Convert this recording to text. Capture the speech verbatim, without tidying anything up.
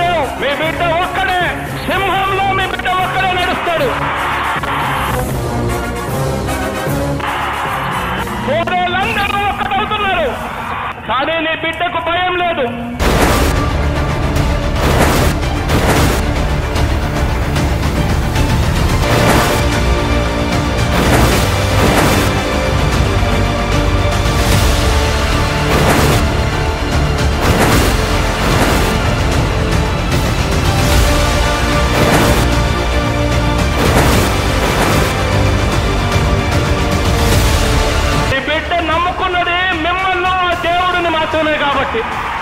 నేను మీ బిడ్డ ఒక్కడే, సింహంలో మీ బిడ్డ ఒక్కడే నడుస్తాడు. కోడలందరూ ఒక్కటవుతున్నారు, కానీ నీ బిడ్డకు భయం లేదు. నమ్ముకున్నది మిమ్మల్ని దేవుడిని మాత్రమే కాబట్టి